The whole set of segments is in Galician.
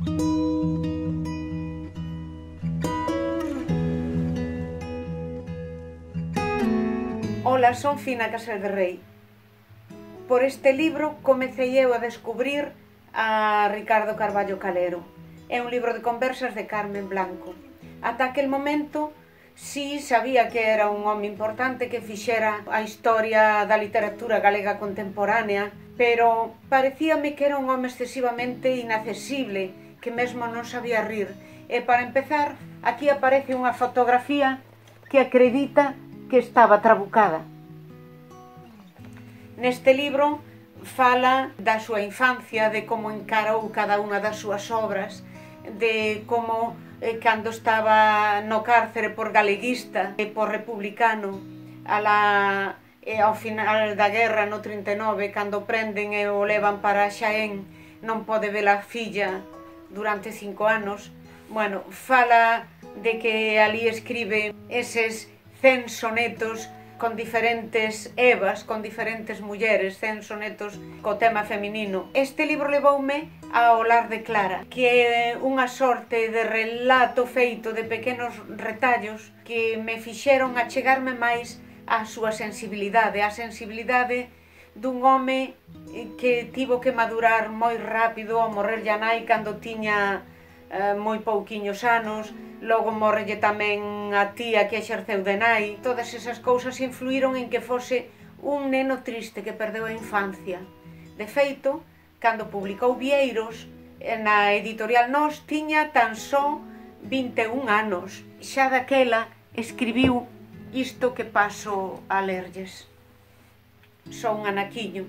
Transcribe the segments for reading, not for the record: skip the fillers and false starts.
Ola, son Fina Casal de Rei. Por este libro comecei eu a descubrir a Ricardo Carballo Calero. É un libro de conversas de Carmen Blanco. Ata aquel momento, si sabía que era un home importante que fixera a historia da literatura galega contemporánea, pero parecíame que era un home excesivamente inaccesible, que mesmo non sabía rir. E para empezar, aquí aparece unha fotografía que acredita que estaba trabucada. Neste libro fala da súa infancia, de como encarou cada unha das súas obras, de como cando estaba no cárcere por galeguista e por republicano, ao final da guerra no 39, cando prenden e o levan para Xaén, non pode ver a filla durante 5 anos. Bueno, fala de que ali escribe eses 100 sonetos con diferentes Evas, con diferentes mulleres, 100 sonetos co tema feminino. Este libro levoume ao Lar de Clara, que é unha sorte de relato feito de pequenos retallos que me fixeron achegarme máis á súa sensibilidade, a sensibilidade dun home que tivo que madurar moi rápido ao morrer a nai cando tiña moi pouquiños anos, logo morrelle tamén a tía que exerceu de nai. Todas esas cousas influíron en que fose un neno triste que perdeu a infancia. De feito, cando publicou Vieiros, na editorial Nós, tiña tan só 21 anos. Xa daquela escribiu isto que paso a lerlles. Só un anaquiño.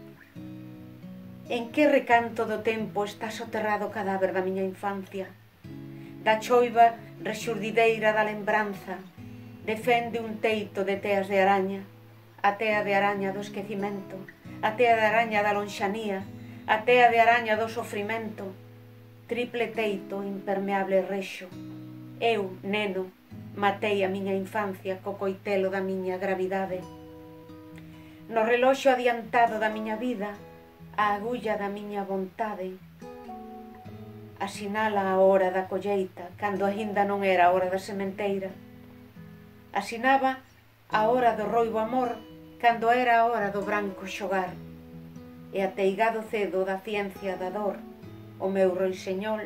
En que recanto do tempo está soterrado o cadáver da miña infancia? Da choiva rexurdideira da lembranza defende un teito de teas de araña, a tea de araña do esquecimento, a tea de araña da lonxanía, a tea de araña do sofrimento, triple teito impermeable rexo. Eu, neno, matei a miña infancia co coitelo da miña gravidade. No reloxo adiantado da miña vida, a agulla da miña vontade asinala a hora da colleita, cando aínda non era a hora da sementeira. Asinaba a hora do roibo amor, cando era a hora do branco xogar. E ateigado cedo da ciencia da dor, o meu roiseñol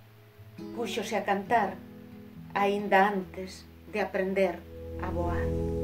púxose a cantar aínda antes de aprender a voar.